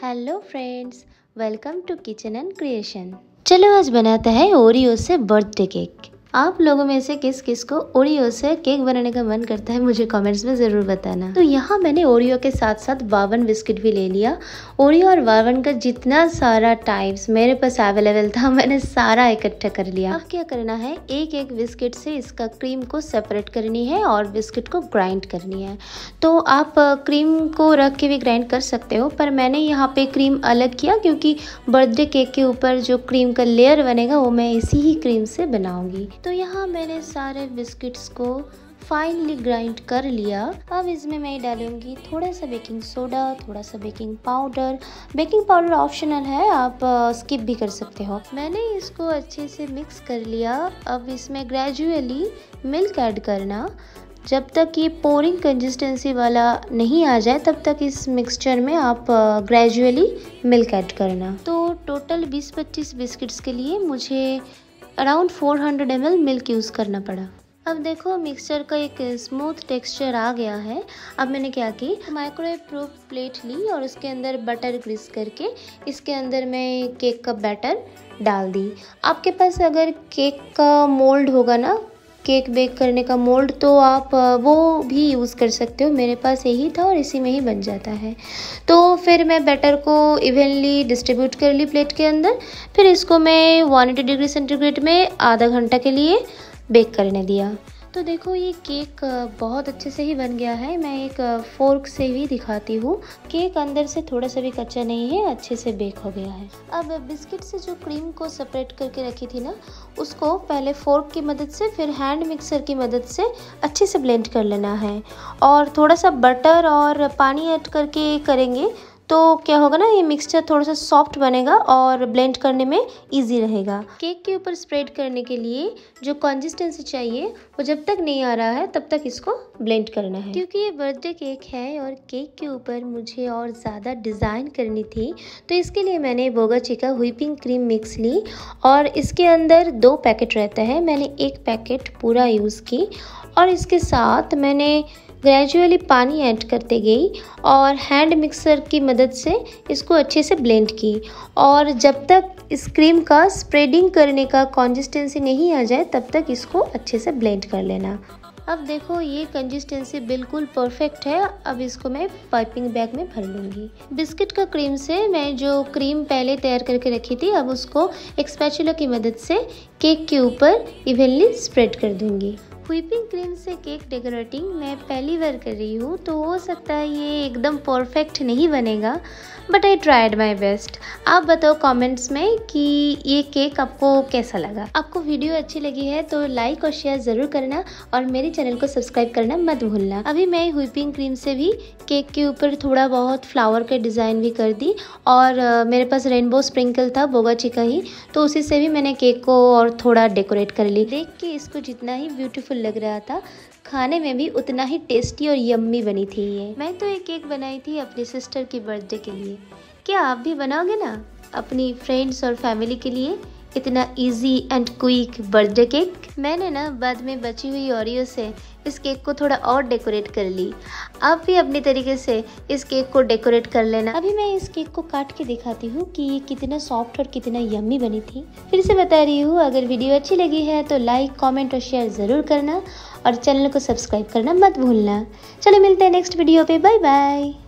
Hello friends, welcome to kitchen and creation. चलो आज बनाते हैं ओरियो से बर्थडे केक। आप लोगों में से किस किस को ओरियो से केक बनाने का मन करता है मुझे कमेंट्स में ज़रूर बताना। तो यहाँ मैंने ओरियो के साथ साथ बावन बिस्किट भी ले लिया। ओरियो और बावन का जितना सारा टाइप्स मेरे पास अवेलेबल था मैंने सारा इकट्ठा कर लिया। अब क्या करना है, एक एक बिस्किट से इसका क्रीम को सेपरेट करनी है और बिस्किट को ग्राइंड करनी है। तो आप क्रीम को रख के भी ग्राइंड कर सकते हो, पर मैंने यहाँ पे क्रीम अलग किया क्योंकि बर्थडे केक के ऊपर जो क्रीम का लेयर बनेगा वो मैं इसी ही क्रीम से बनाऊंगी। तो यहाँ मैंने सारे बिस्किट्स को फाइनली ग्राइंड कर लिया। अब इसमें मैं डालूंगी थोड़ा सा बेकिंग सोडा, थोड़ा सा baking powder. Baking powder optional है, आप स्किप भी कर सकते हो। मैंने इसको अच्छे से मिक्स कर लिया। अब इसमें ग्रेजुअली मिल्क ऐड करना। जब तक ये पोरिंग कंसिस्टेंसी वाला नहीं आ जाए तब तक इस मिक्सचर में आप ग्रेजुअली मिल्क ऐड करना। तो टोटल 20-25 बिस्किट्स के लिए मुझे अराउंड 400 ml मिल्क यूज़ करना पड़ा। अब देखो मिक्सचर का एक स्मूथ टेक्सचर आ गया है। अब मैंने क्या की, माइक्रोवेव प्रूफ प्लेट ली और उसके अंदर बटर ग्रीस करके इसके अंदर मैं केक का बैटर डाल दी। आपके पास अगर केक का मोल्ड होगा ना, केक बेक करने का मोल्ड, तो आप वो भी यूज़ कर सकते हो। मेरे पास यही था और इसी में ही बन जाता है। तो फिर मैं बैटर को इवनली डिस्ट्रीब्यूट कर ली प्लेट के अंदर। फिर इसको मैं 180 डिग्री सेंटीग्रेड में आधा घंटा के लिए बेक करने दिया। तो देखो ये केक बहुत अच्छे से ही बन गया है। मैं एक फोर्क से भी दिखाती हूँ। केक अंदर से थोड़ा सा भी कच्चा नहीं है, अच्छे से बेक हो गया है। अब बिस्किट से जो क्रीम को सेपरेट करके रखी थी ना, उसको पहले फोर्क की मदद से फिर हैंड मिक्सर की मदद से अच्छे से ब्लेंड कर लेना है। और थोड़ा सा बटर और पानी ऐड करके करेंगे तो क्या होगा ना, ये मिक्सचर थोड़ा सा सॉफ्ट बनेगा और ब्लेंड करने में इजी रहेगा। केक के ऊपर स्प्रेड करने के लिए जो कंसिस्टेंसी चाहिए वो जब तक नहीं आ रहा है तब तक इसको ब्लेंड करना है। क्योंकि ये बर्थडे केक है और केक के ऊपर मुझे और ज़्यादा डिज़ाइन करनी थी, तो इसके लिए मैंने बोगा चिका व्हिपिंग क्रीम मिक्स ली और इसके अंदर 2 पैकेट रहता है। मैंने 1 पैकेट पूरा यूज़ की और इसके साथ मैंने ग्रेजुअली पानी ऐड करते गई और हैंड मिक्सर की मदद से इसको अच्छे से ब्लेंड की। और जब तक इस क्रीम का स्प्रेडिंग करने का कंसिस्टेंसी नहीं आ जाए तब तक इसको अच्छे से ब्लेंड कर लेना। अब देखो ये कंसिस्टेंसी बिल्कुल परफेक्ट है। अब इसको मैं पाइपिंग बैग में भर लूँगी। बिस्किट का क्रीम से मैं जो क्रीम पहले तैयार करके रखी थी, अब उसको एक स्पैचुला की मदद से केक के ऊपर इवनली स्प्रेड कर दूँगी। व्हिपिंग क्रीम से केक डेकोरेटिंग मैं पहली बार कर रही हूँ, तो हो सकता है ये एकदम परफेक्ट नहीं बनेगा, but I tried my best. आप बताओ कमेंट्स में कि ये केक आपको कैसा लगा। आपको वीडियो अच्छी लगी है तो लाइक और शेयर ज़रूर करना और मेरे चैनल को सब्सक्राइब करना मत भूलना। अभी मैं व्हिपिंग क्रीम से भी केक के ऊपर थोड़ा बहुत फ्लावर का डिज़ाइन भी कर दी और मेरे पास रेनबो स्प्रिंकल था बोगा चिका ही, तो उसी से भी मैंने केक को और थोड़ा डेकोरेट कर ली। देख के इसको जितना ही ब्यूटीफुल लग रहा था, खाने में भी उतना ही टेस्टी और यम्मी बनी थी ये। मैं तो एक केक बनाई थी अपनी सिस्टर की बर्थडे के लिए। क्या आप भी बनाओगे ना अपनी फ्रेंड्स और फैमिली के लिए इतना easy and quick birthday cake? मैंने ना बाद में बची हुई ओरियो से इस केक को थोड़ा और डेकोरेट कर ली। आप भी अपने तरीके से इस केक को डेकोरेट कर लेना। अभी मैं इस केक को काट के दिखाती हूँ कि ये कितना सॉफ्ट और कितना यम्मी बनी थी। फिर से बता रही हूँ, अगर वीडियो अच्छी लगी है तो लाइक, कमेंट और शेयर ज़रूर करना और चैनल को सब्सक्राइब करना मत भूलना। चलो मिलते हैं नेक्स्ट वीडियो पे। Bye bye.